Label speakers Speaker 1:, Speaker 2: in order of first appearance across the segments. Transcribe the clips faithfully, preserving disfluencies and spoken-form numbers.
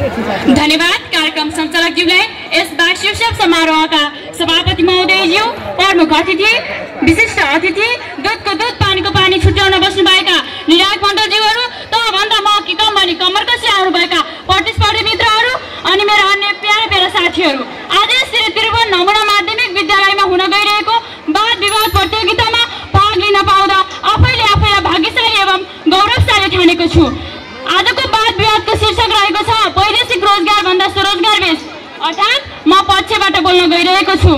Speaker 1: धन्यवाद कार्यक्रम सञ्चालकज्यूलाई। यसबाहेक शीर्षक समारोहका सभापति महोदयज्यू, प्रमुख अतिथि, विशिष्ट अतिथि, दुधको दुध पानीको पानी छुट्याउन बस्नुभएका निर्णायक मण्डलज्यूहरू, तभन्दा म कि कम भने कम्मर कसी आउनुभएका प्रतिस्पर्धी मित्रहरू अनि मेरा अन्य प्यारा प्यारा साथीहरू, आज श्री त्रिभुवन नमुना माध्यमिक विद्यालयमा हुन गइरहेको वाद विवाद प्रतियोगितामा भाग लिन पाउँदा आफैले आफैलाई भाग्यशाली एवं गौरवशाली ठानेको छु। आजको वाद विवादको शीर्षक रहेको छ वैदेशिक रोजगार भन्दा स्वरोजगार बेस, अर्थात् म पक्षबाट बोल्न गइरहेको छु।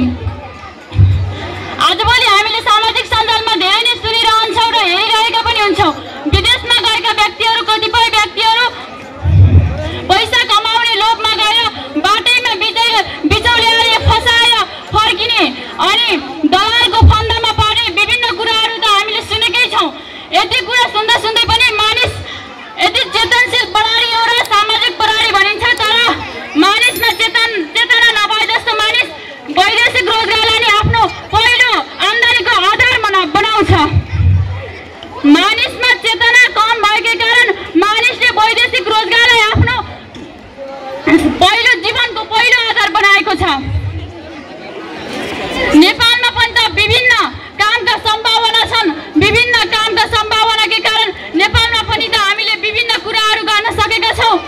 Speaker 1: आजभोलि हामीले सामाजिक सञ्जालमा धेरै नै सुनिरहन्छौँ र हेरिरहेका पनि हुन्छौँ। विदेशमा गएका व्यक्तिहरू, कतिपय व्यक्तिहरू पैसा कमाउने लोभमा गएर बाटैमा बिचौलियाले फसाएर फर्किने अनि दलालको फन्दामा पर्ने विभिन्न कुराहरू त हामीले सुनेकै छौँ। यति कुरा सुन्दा सुन्दै पनि मानिस यति चेतनशील प्रणाली हो र सामाजिक प्रणाली भनिन्छ, तर मानिसमा चेतन चेतना नभए जस्तो मानिस वैदेशिक रोजगारलाई नै आफ्नो पहिलो आम्दानीको आधार बनाउँछ। मानिसमा चेतना कम भएकै कारण मानिसले वैदेशिक रोजगारलाई आफ्नो पहिलो जीवनको पहिलो आधार बनाएको छ। नेपालमा पनि त विभिन्न कामका सम्भावना छन्। विभिन्न कामका सम्भावनाकै कारण नेपालमा पनि त हामीले विभिन्न कुराहरू गर्न सकेका छौँ।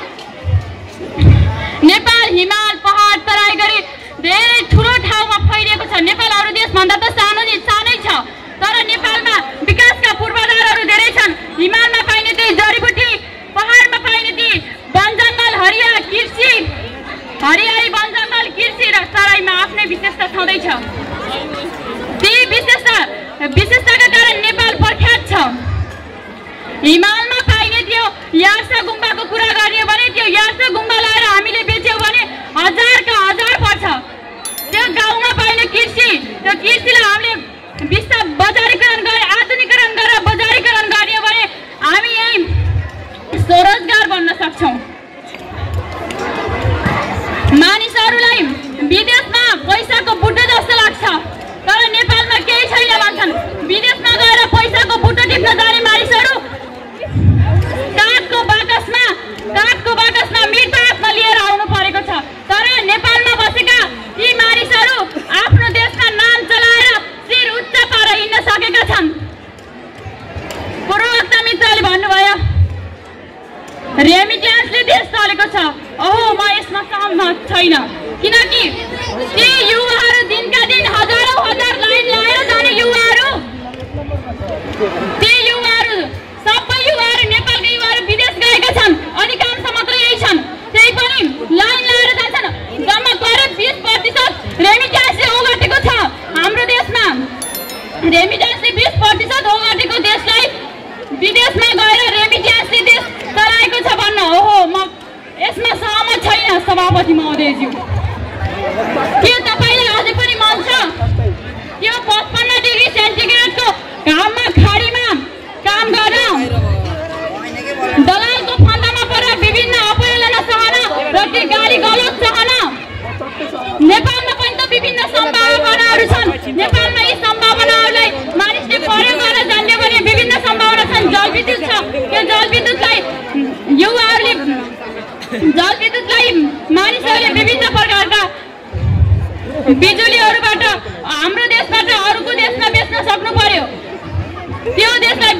Speaker 1: नेपाल हिमाल पहाड तराई गरी धेरै ठुलो ठाउँमा फैलिएको छ। नेपाल अरू देशभन्दा त सानो सानै छ, तर नेपालमा विकासका पूर्वाधारहरू धेरै छन्। हिमालमा पाइने त्यही जडीबुटी, पहाडमा पाइने ती वन जङ्गल, हरिया कृषि, हरियाली वन जङ्गल, कृषि र तराईमा आफ्नै विशेषता छँदैछ। ती विशेषता विशेषताका कारण नेपाल प्रख्यात छ। हिमालमा पाइने त्यो यार्सा गुम्बाको कुरा गर्ने भने त्यो यार्सा गुम्बा लाएर हामीले बेच्यौँ भने हजारका हजार पर्छ। त्यो गाउँमा पाइने कृषि, त्यो कृषिलाई हामीले विस्तार बजारीकरण गरे आधुनिकीकरण गरेर बजारीकरण गर्ने भने हामी यही स्वरोजगार बन्न सक्छौँ। मानिसहरूलाई विदेशमा पैसाको बुट्टो जस्तो लाग्छ, तर नेपालमा केही छैन भन्छन्। विदेशमा गएर पैसाको बुट्टो टिप्न जाने मानिसहरू काठको बाकसमा काठको बाकसमा मृत आत्मा लिएर आउनु परेको छ, तर नेपालमा बसेका यी मानिसहरू आफ्नो देशमा नाम चलाएर शिर उच्च पारेर हिँड्न सकेका छन्। पूर्ववक्ता मित्रले भन्नुभयो रेमिट्यान्सले देश चलेको छ। ओहो, म यसमा सहमत छैन, किनकि ती युवाहरू दिनका दिन हजारौँ हजार लाइन लाएर जाने युवाहरू, ती युवाहरू सबै युवाहरू नेपालका युवाहरू विदेश गएका छन्। अधिकांश मात्र यही छन्, त्यही पनि लाइन लाएर जान्छन्। जम्मा करिब बिस प्रतिशत रेमिट्यान्सले ओगटेको छ हाम्रो देशमा। रेमिट्यान्सले बिस प्रतिशत ओगटेको देशलाई विदेशमा गएर रेमिट्यान्सले देश चलाएको छ भन्न, ओहो म यसमा सहमत छैन सभापति महोदयज्यू। के तपाईँलाई अझै पनि मन छ यो पचपन्न डिग्री सेन्टिग्रेडको घाममा खाडीमा काम गर्न, दलालको फन्दामा परेर विभिन्न अपहेलना सहन र ती गाली गलत सहन? नेपालमा पनि त विभिन्न सम्भावनाहरू छन्। नेपालमा यी सम्भावनाहरूलाई मानिसले प्रयोग गर्न जान्यो भने विभिन्न सम्भावना छन्। जलविद्युत छ, त्यो जलविद्युतलाई युवाहरूले जलविद्युतलाई मानिसहरूले विभिन्न प्रकारका बिजुलीहरूबाट हाम्रो देशबाट अरूको देशमा बेच्न सक्नु पर्यो। त्यो देशलाई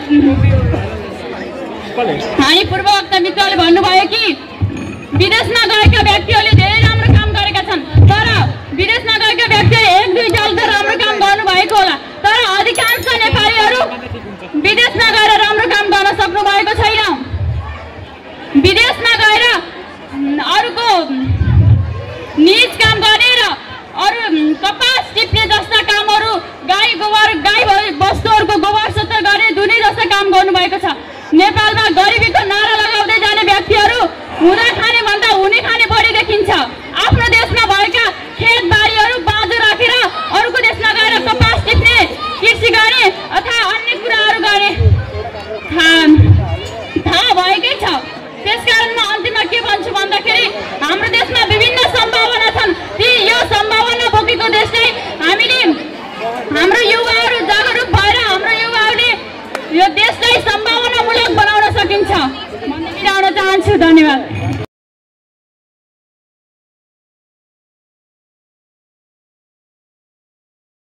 Speaker 1: हामी पूर्ववक्ता मित्रले भन्नुभयो कि विदेशमा गएका व्यक्तिहरूले धेरै राम्रो काम गरेका छन्, तर विदेशमा गएका व्यक्तिहरूले एक दुई साल त राम्रो काम गर्नुभएको होला, तर अधिकांश नेपालीहरू विदेशमा गएर राम्रो काम गर्न सक्नु भएको छैन। विदेशमा गएर अरूको निज काम गर्ने र अरू कपास टिप्ने जस्ता कामहरू, गाई गोबर गाई वस्तुहरूको गोबर सत्तर गर्ने दुनै जस्ता काम गर्नुभएको छ। नेपालमा गरिबीको नारा लगाउँदै जाने व्यक्तिहरू हुँदा खाने भन्दा हुने खाने बढी देखिन्छ। आफ्नो देशमा भएका खेतबारीहरू बाँझो राखेर अरूको देशमा गएर कपास टिप्ने, कृषि गर्ने अथवा अन्य कुराहरू गर्ने थाहा भएकै छ। त्यसकारण म अन्तिममा के भन्छु भन्दाखेरि हाम्रो देशमा विभिन्न सम्भावना छन्। ती यो सम्भावना बोकेको देशलाई हामीले हाम्रो युवाहरू जागरुक भएर हाम्रो युवाहरूले यो देशलाई सम्भावनामूलक बनाउन सकिन्छ भन्दै बिराउन चाहन्छु। धन्यवाद।